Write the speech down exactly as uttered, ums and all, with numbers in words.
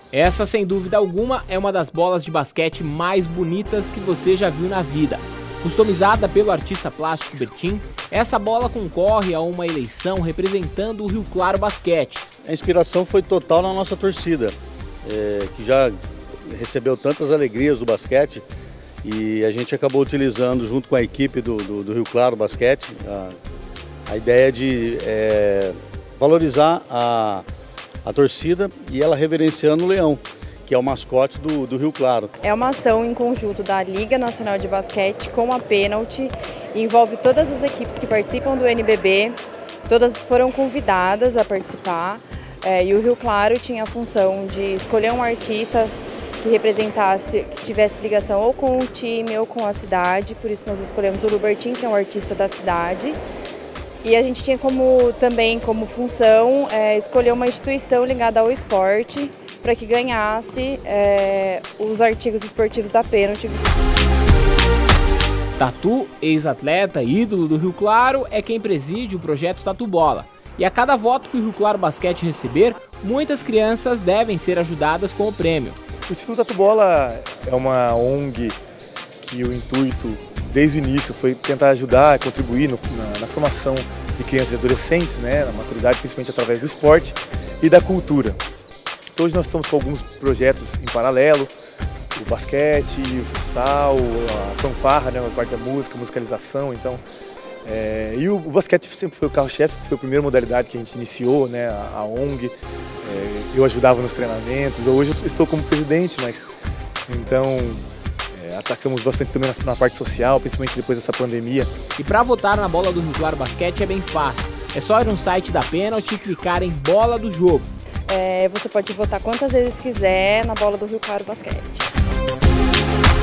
Essa, sem dúvida alguma, é uma das bolas de basquete mais bonitas que você já viu na vida. Customizada pelo artista plástico Bertin, essa bola concorre a uma eleição representando o Rio Claro Basquete. A inspiração foi total na nossa torcida, é, que já recebeu tantas alegrias do basquete, e a gente acabou utilizando, junto com a equipe do, do, do Rio Claro Basquete, a, a ideia de é, valorizar a, a torcida e ela reverenciando o leão, que é o mascote do, do Rio Claro. É uma ação em conjunto da Liga Nacional de Basquete com a Pênalti, envolve todas as equipes que participam do N B B, todas foram convidadas a participar, é, e o Rio Claro tinha a função de escolher um artista que representasse, que tivesse ligação ou com o time ou com a cidade, por isso nós escolhemos o Lubertin, que é um artista da cidade. E a gente tinha como, também como função é, escolher uma instituição ligada ao esporte para que ganhasse é, os artigos esportivos da Pênalti. Tatu, ex-atleta e ídolo do Rio Claro, é quem preside o projeto Tatu Bola. E a cada voto que o Rio Claro Basquete receber, muitas crianças devem ser ajudadas com o prêmio. O Instituto Tatu Bola é uma O N G que o intuito, desde o início, foi tentar ajudar, contribuir no, na, na formação de crianças e adolescentes, né, na maturidade, principalmente através do esporte e da cultura. Então, hoje nós estamos com alguns projetos em paralelo, o basquete, o futsal, a fanfarra, né, a parte da música, musicalização. Então, é, e o, o basquete sempre foi o carro-chefe, foi a primeira modalidade que a gente iniciou, né, a, a O N G. É, eu ajudava nos treinamentos, hoje eu estou como presidente, mas então é, atacamos bastante também na, na parte social, principalmente depois dessa pandemia. E para votar na bola do Rio Claro Basquete é bem fácil, é só ir no site da Pênalti e clicar em bola do jogo. É, você pode votar quantas vezes quiser na bola do Rio Claro Basquete.